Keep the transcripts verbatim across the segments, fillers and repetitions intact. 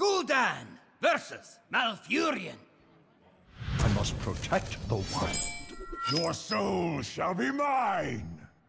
Gul'dan versus Malfurion. I must protect the wild. Your soul shall be mine!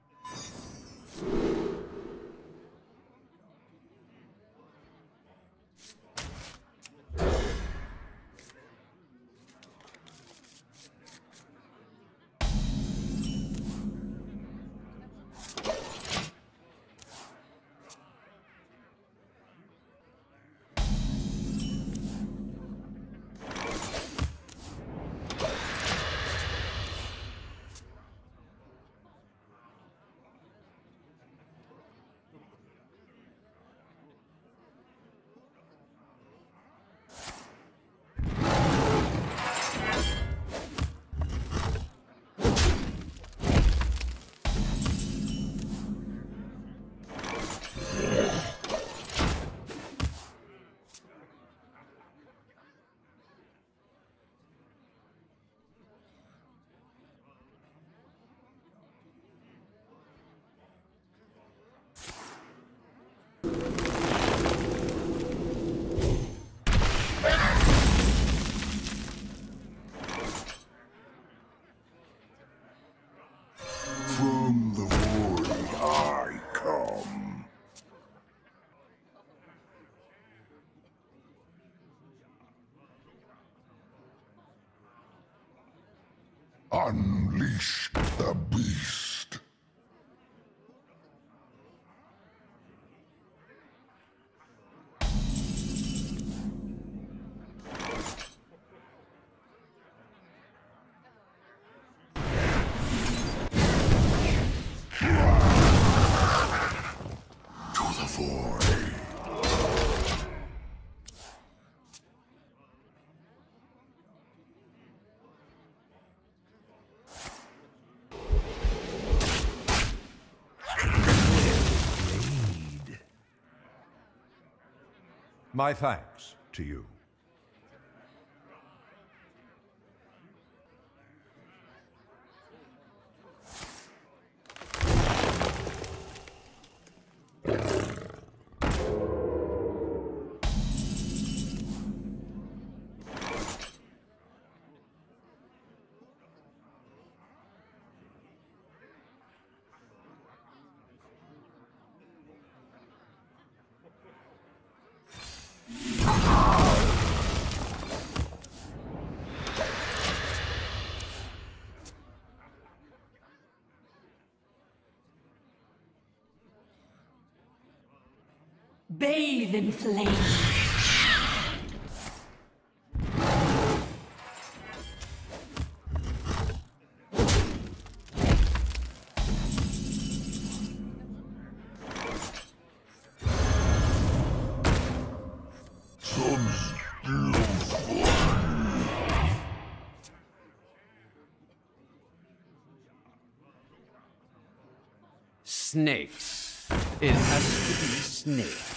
From the void I come. Unleash the beast. My thanks to you. Bathe in flame. Snakes. It has to be snakes.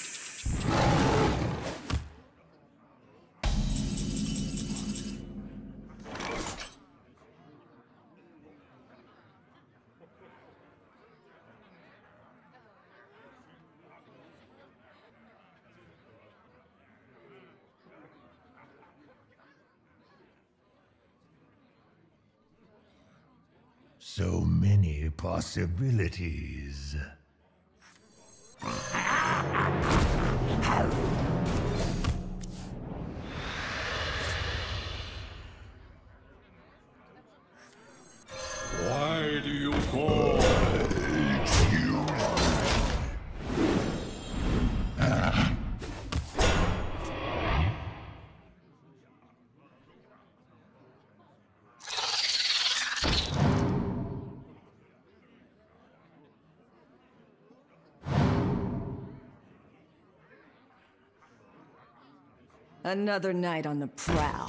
So many possibilities. Why do you call? Excuse me. Another night on the prowl.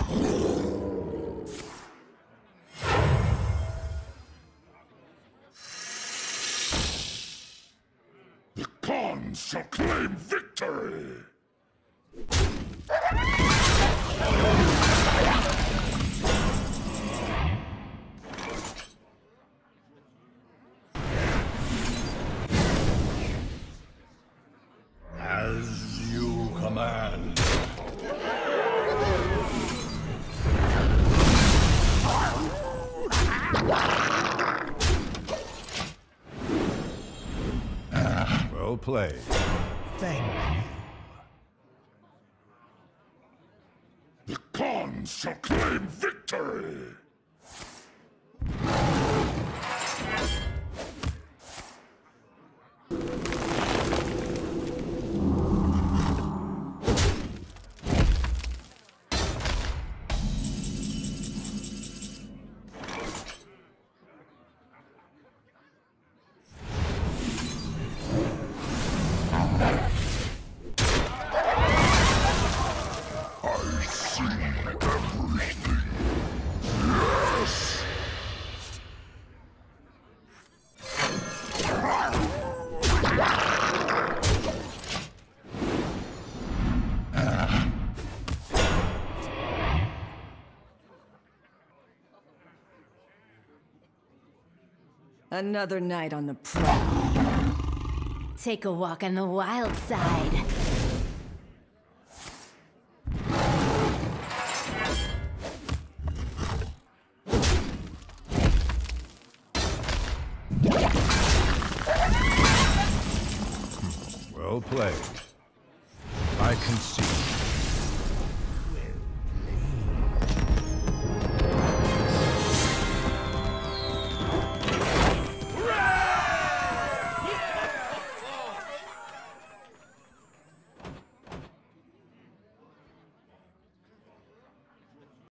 The Khans shall claim victory! As you command. played. Thank you. The Khans shall claim victory! Another night on the prowl. Take a walk on the wild side. Well played. I concede.